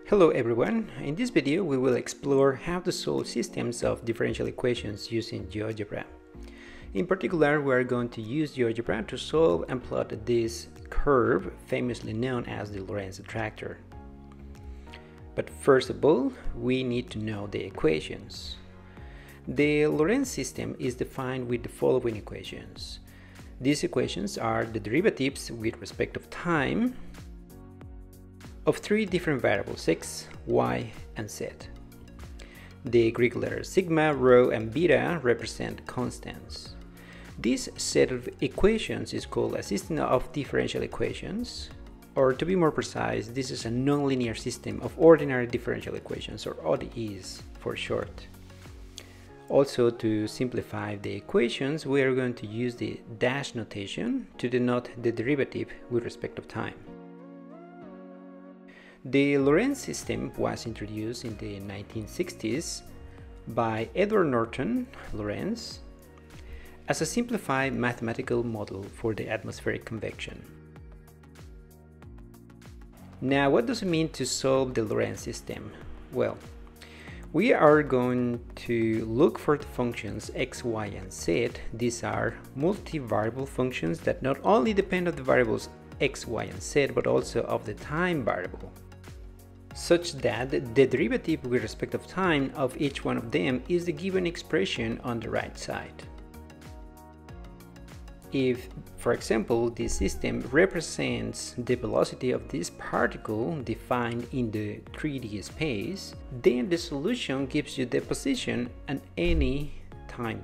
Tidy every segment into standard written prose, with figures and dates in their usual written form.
Hello everyone, in this video we will explore how to solve systems of differential equations using GeoGebra. In particular, we are going to use GeoGebra to solve and plot this curve famously known as the Lorenz Attractor. But first of all, we need to know the equations. The Lorenz system is defined with the following equations. These equations are the derivatives with respect of time of three different variables x, y, and z. The Greek letters sigma, rho, and beta represent constants. This set of equations is called a system of differential equations, or to be more precise, this is a nonlinear system of ordinary differential equations, or ODEs for short. Also, to simplify the equations, we are going to use the dash notation to denote the derivative with respect of time. The Lorenz system was introduced in the 1960s by Edward Norton Lorenz as a simplified mathematical model for the atmospheric convection. Now, what does it mean to solve the Lorenz system? Well, we are going to look for the functions x, y, and z. These are multivariable functions that not only depend on the variables x, y, and z, but also of the time variable, such that the derivative with respect of time of each one of them is the given expression on the right side. If, for example, this system represents the velocity of this particle defined in the 3D space, then the solution gives you the position at any time.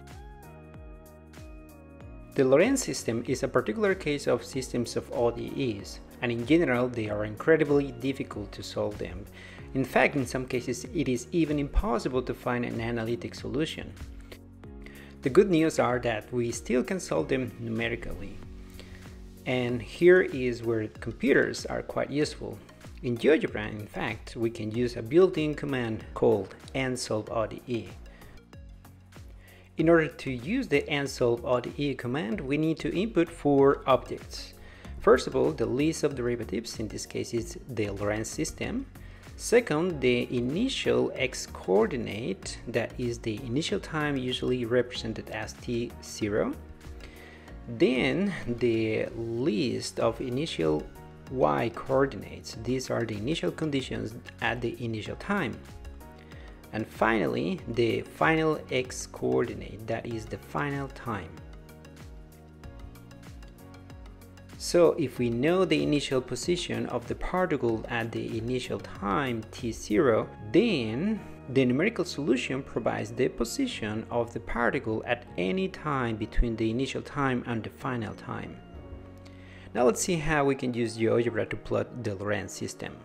The Lorenz system is a particular case of systems of ODEs, and in general they are incredibly difficult to solve them. In fact, in some cases it is even impossible to find an analytic solution. The good news are that we still can solve them numerically. And here is where computers are quite useful. In GeoGebra, in fact, we can use a built-in command called NSolveODE. In order to use the NSolveODE command, we need to input four objects. First of all, the list of derivatives, in this case is the Lorenz system. Second, the initial x-coordinate, that is the initial time usually represented as t0. Then the list of initial y-coordinates, these are the initial conditions at the initial time. And finally, the final x-coordinate, that is the final time. So if we know the initial position of the particle at the initial time t0, then the numerical solution provides the position of the particle at any time between the initial time and the final time. Now let's see how we can use GeoGebra to plot the Lorenz system.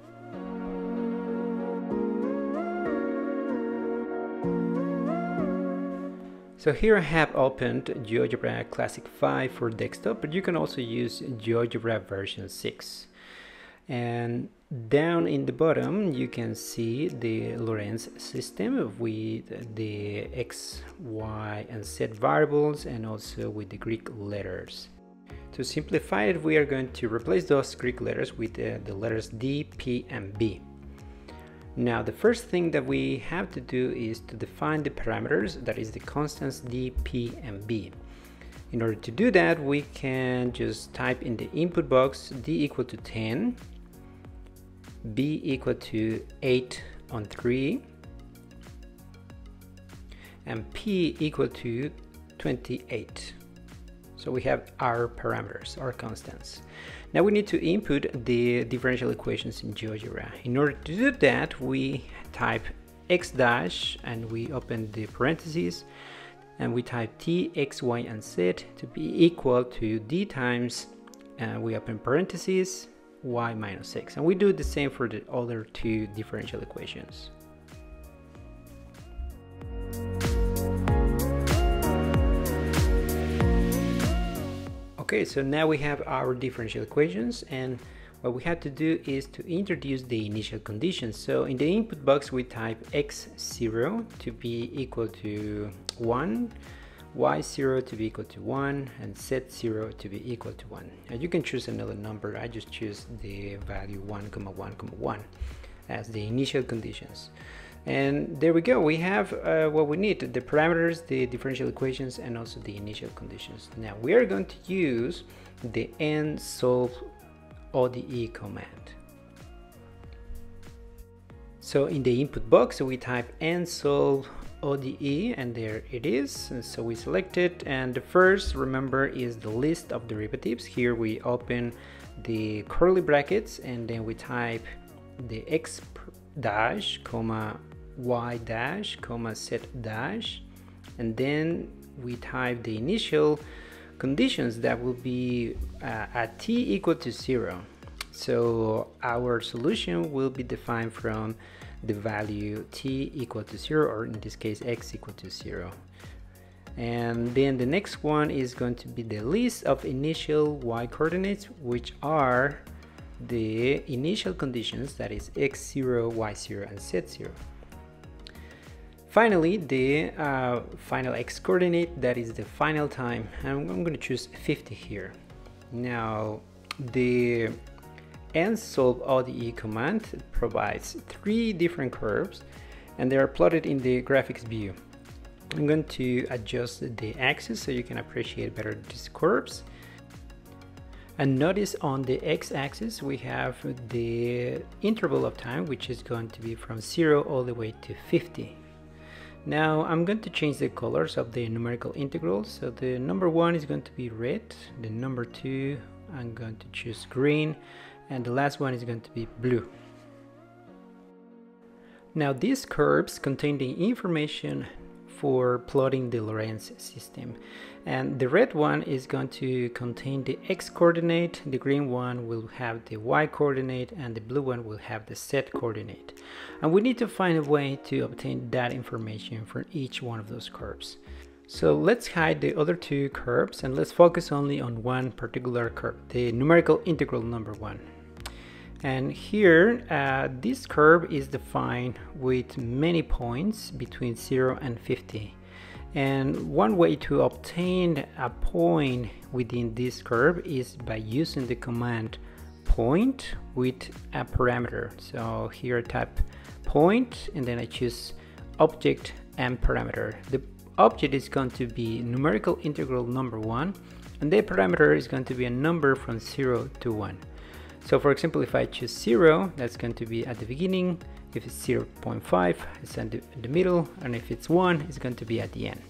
So here I have opened GeoGebra Classic 5 for desktop, but you can also use GeoGebra version 6. And down in the bottom you can see the Lorenz system with the x, y, and z variables, and also with the Greek letters. To simplify it, we are going to replace those Greek letters with the letters D, P, and B. Now, the first thing that we have to do is to define the parameters, that is the constants d, p, and b. In order to do that, we can just type in the input box d equal to 10, b equal to 8 on 3, and p equal to 28. So we have our parameters, our constants. Now we need to input the differential equations in GeoGebra. In order to do that, we type x dash and we open the parentheses, and we type t, x, y, and z to be equal to d times, we open parentheses, y minus x. And we do the same for the other two differential equations. Okay, so now we have our differential equations, and what we have to do is to introduce the initial conditions. So in the input box we type x0 to be equal to 1, y0 to be equal to 1, and z0 to be equal to 1. And you can choose another number. I just choose the value 1, 1, 1. as the initial conditions. And there we go, we have what we need, the parameters, the differential equations, and also the initial conditions. Now we are going to use the NSolveODE command. So in the input box we type NSolveODE, and there it is. And so we select it, and the first, remember, is the list of derivatives. Here we open the curly brackets, and then we type the x dash comma y dash comma z dash, and then we type the initial conditions that will be at t equal to 0. So our solution will be defined from the value t equal to 0, or in this case x equal to 0. And then the next one is going to be the list of initial y coordinates, which are the initial conditions, that is x0, y0, and z0. Finally, the final x coordinate, that is the final time, and I'm going to choose 50 here. Now the NSolveODE command provides 3 different curves, and they are plotted in the graphics view. I'm going to adjust the axis so you can appreciate better these curves. And notice on the x-axis we have the interval of time, which is going to be from 0 all the way to 50. Now I'm going to change the colors of the numerical integrals. So the number 1 is going to be red, the number 2 I'm going to choose green, and the last one is going to be blue. Now these curves contain the information for plotting the Lorenz system, and the red one is going to contain the x coordinate, the green one will have the y coordinate, and the blue one will have the z coordinate. And we need to find a way to obtain that information for each one of those curves. So let's hide the other 2 curves and let's focus only on one particular curve, the numerical integral number 1. And here this curve is defined with many points between 0 and 50, and one way to obtain a point within this curve is by using the command point with a parameter. So here I type point, and then I choose object and parameter. The object is going to be numerical integral number 1, and the parameter is going to be a number from 0 to 1. So for example, if I choose 0, that's going to be at the beginning. If it's 0.5, it's in the middle, and if it's 1, it's going to be at the end.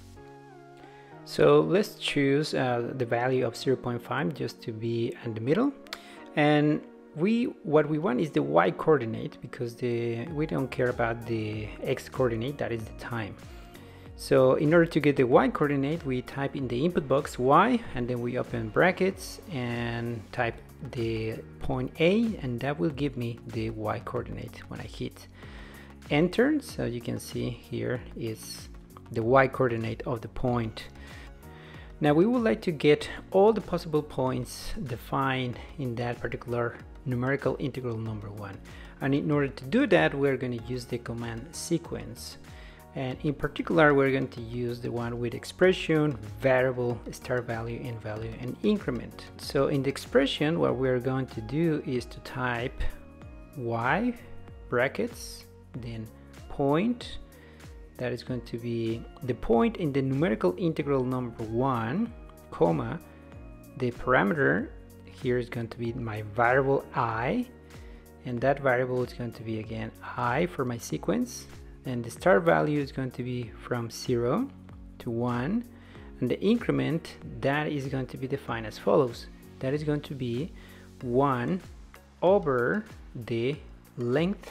So let's choose the value of 0.5 just to be in the middle. And what we want is the y coordinate, because we don't care about the x coordinate, that is the time. So in order to get the y coordinate, we type in the input box y, and then we open brackets and type the point A, and that will give me the y coordinate when I hit enter. So you can see here is the y coordinate of the point. Now we would like to get all the possible points defined in that particular numerical integral number 1, and in order to do that we're going to use the command sequence. And in particular, we're going to use the one with expression, variable, star value, and value, and increment. So in the expression, what we're going to do is to type y, brackets, then point. That is going to be the point in the numerical integral number 1, comma, the parameter here is going to be my variable I, and that variable is going to be again I for my sequence. And the star value is going to be from 0 to 1, and the increment, that is going to be defined as follows. That is going to be 1 over the length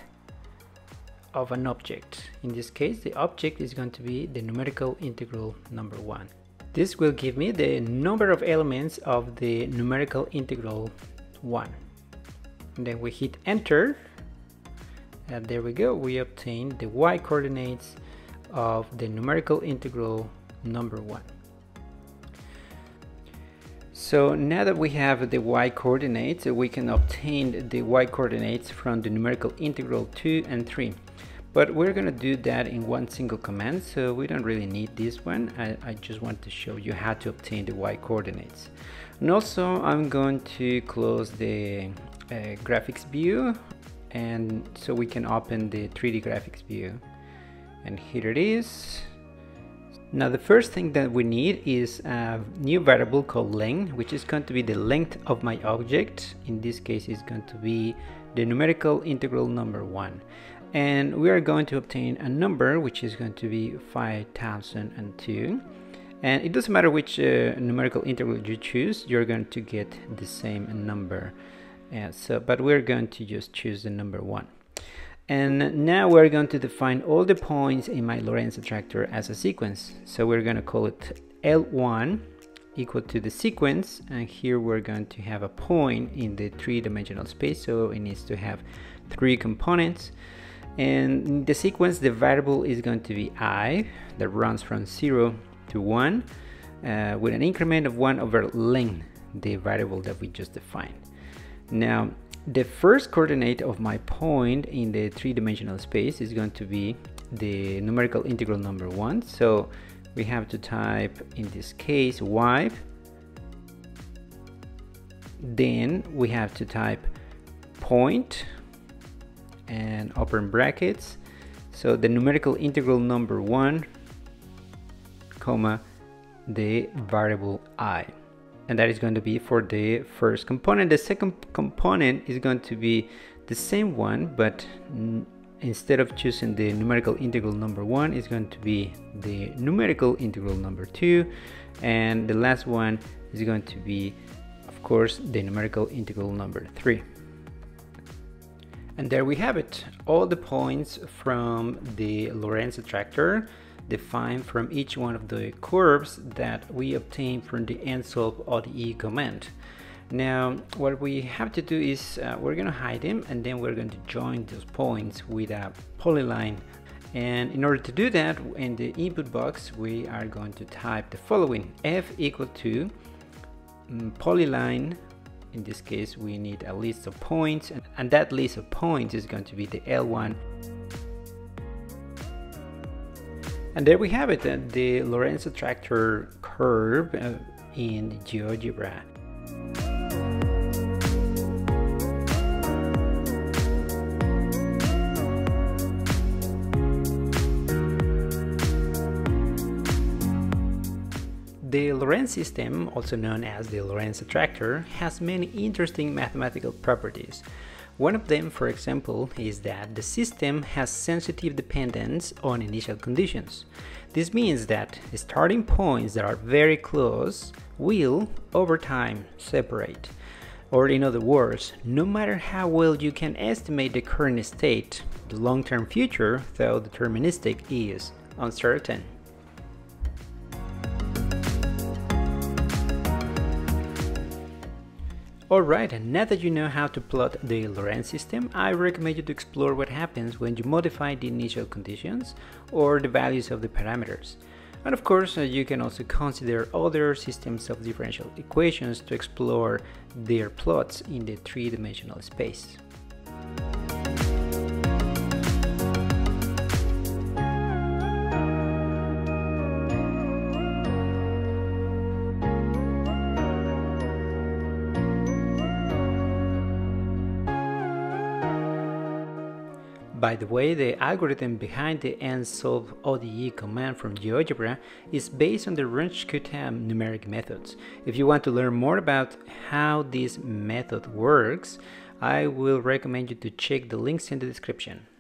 of an object. In this case, the object is going to be the numerical integral number 1. This will give me the number of elements of the numerical integral 1. And then we hit enter. And there we go, we obtained the y coordinates of the numerical integral number 1. So now that we have the y coordinates, we can obtain the y coordinates from the numerical integral 2 and 3. But we're going to do that in one single command, so we don't really need this one. I just want to show you how to obtain the y coordinates. And also I'm going to close the graphics view, and so we can open the 3D graphics view, and here it is. Now the first thing that we need is a new variable called length, which is going to be the length of my object. In this case it's going to be the numerical integral number 1, and we are going to obtain a number which is going to be 5002, and it doesn't matter which numerical integral you choose, you're going to get the same number. But we're going to just choose the number 1. And now we're going to define all the points in my Lorenz attractor as a sequence. So we're going to call it L1 equal to the sequence, and here we're going to have a point in the 3-dimensional space, so it needs to have 3 components. And in the sequence, the variable is going to be I, that runs from 0 to 1 with an increment of 1 over length, the variable that we just defined. Now the first coordinate of my point in the 3-dimensional space is going to be the numerical integral number 1, so we have to type in this case y, then we have to type point and open brackets, so the numerical integral number 1 comma the variable I, and that is going to be for the first component. The second component is going to be the same one, but instead of choosing the numerical integral number 1, it's going to be the numerical integral number 2, and the last one is going to be, of course, the numerical integral number 3. And there we have it, all the points from the Lorenz attractor defined from each one of the curves that we obtained from the NSolveODE command. Now what we have to do is we're going to hide them, and then we're going to join those points with a polyline. And in order to do that, in the input box we are going to type the following: f equal to polyline. In this case we need a list of points, and that list of points is going to be the L1. And there we have it, the Lorenz attractor curve in GeoGebra. The Lorenz system, also known as the Lorenz attractor, has many interesting mathematical properties. One of them, for example, is that the system has sensitive dependence on initial conditions. This means that starting points that are very close will, over time, separate. Or in other words, no matter how well you can estimate the current state, the long-term future, though deterministic, is uncertain. Alright, and now that you know how to plot the Lorenz system, I recommend you to explore what happens when you modify the initial conditions or the values of the parameters. And of course, you can also consider other systems of differential equations to explore their plots in the 3-dimensional space. By the way, the algorithm behind the NSolveODE command from GeoGebra is based on the Runge-Kutta numeric methods. If you want to learn more about how this method works, I will recommend you to check the links in the description.